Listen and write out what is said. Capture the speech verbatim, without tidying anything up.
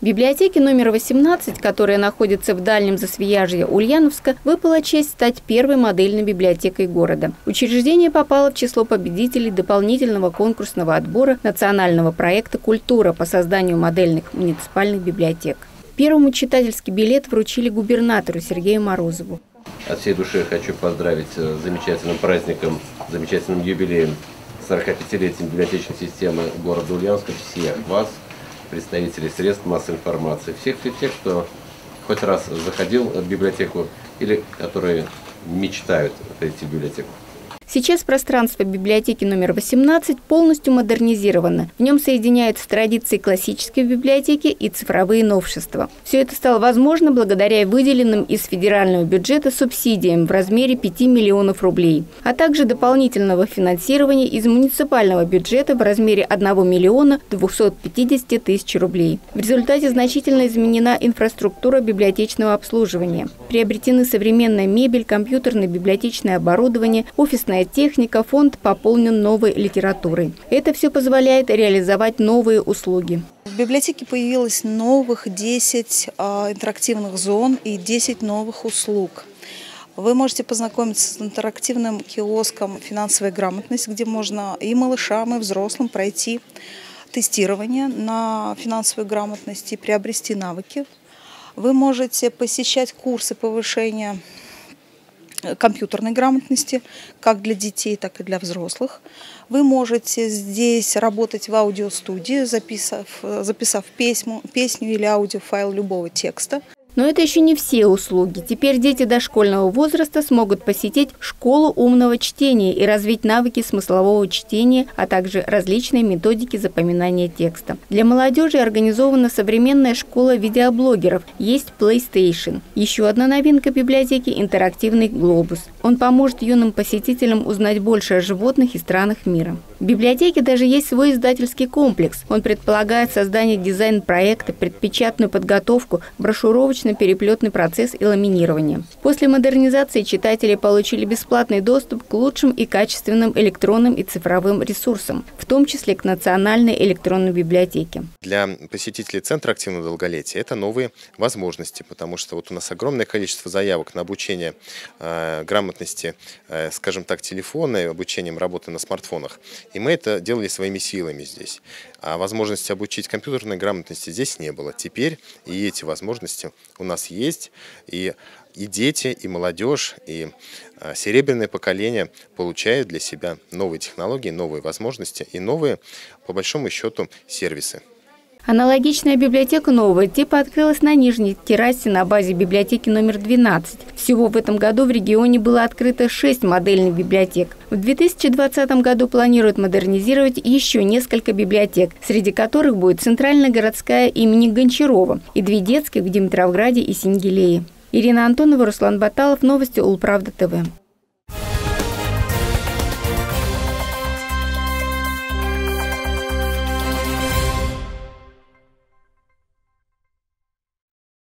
Библиотеке номер восемнадцать, которая находится в дальнем Засвияжье Ульяновска, выпала честь стать первой модельной библиотекой города. Учреждение попало в число победителей дополнительного конкурсного отбора национального проекта «Культура» по созданию модельных муниципальных библиотек. Первому читательский билет вручили губернатору Сергею Морозову. От всей души хочу поздравить с замечательным праздником, замечательным юбилеем сорокапятилетием библиотечной системы города Ульяновска всех вас, представителей средств массовой информации, всех тех, кто хоть раз заходил в библиотеку или которые мечтают прийти в библиотеку. Сейчас пространство библиотеки номер восемнадцать полностью модернизировано. В нем соединяются традиции классической библиотеки и цифровые новшества. Все это стало возможно благодаря выделенным из федерального бюджета субсидиям в размере пяти миллионов рублей, а также дополнительного финансирования из муниципального бюджета в размере одного миллиона двухсот пятидесяти тысяч рублей. В результате значительно изменена инфраструктура библиотечного обслуживания. Приобретены современная мебель, компьютерное библиотечное оборудование, офисная техника, фонд пополнен новой литературой. Это все позволяет реализовать новые услуги. В библиотеке появилось новых десять а, интерактивных зон и десять новых услуг. Вы можете познакомиться с интерактивным киоском «Финансовая грамотность», где можно и малышам, и взрослым пройти тестирование на финансовую грамотность и приобрести навыки. Вы можете посещать курсы повышения компьютерной грамотности, как для детей, так и для взрослых. Вы можете здесь работать в аудиостудии, записав, записав песню, песню или аудиофайл любого текста. Но это еще не все услуги. Теперь дети дошкольного возраста смогут посетить школу умного чтения и развить навыки смыслового чтения, а также различные методики запоминания текста. Для молодежи организована современная школа видеоблогеров. Есть PlayStation. Еще одна новинка библиотеки – интерактивный глобус. Он поможет юным посетителям узнать больше о животных и странах мира. В библиотеке даже есть свой издательский комплекс. Он предполагает создание дизайн-проекта, предпечатную подготовку, брошюровочно-переплетный процесс и ламинирование. После модернизации читатели получили бесплатный доступ к лучшим и качественным электронным и цифровым ресурсам, в том числе к Национальной электронной библиотеке. Для посетителей Центра активного долголетия это новые возможности, потому что вот у нас огромное количество заявок на обучение э, грамотности, э, скажем так, телефона и обучением работы на смартфонах. И мы это делали своими силами здесь. А возможности обучить компьютерной грамотности здесь не было. Теперь и эти возможности у нас есть. И, и дети, и молодежь, и а, серебряное поколение получают для себя новые технологии, новые возможности и новые, по большому счету, сервисы. Аналогичная библиотека нового типа открылась на нижней террасе на базе библиотеки номер двенадцать. Всего в этом году в регионе было открыто шесть модельных библиотек. В две тысячи двадцатом году планируют модернизировать еще несколько библиотек, среди которых будет центральная городская имени Гончарова и две детских в Димитровграде и Сенгилее. Ирина Антонова, Руслан Баталов, новости Улправда ТВ.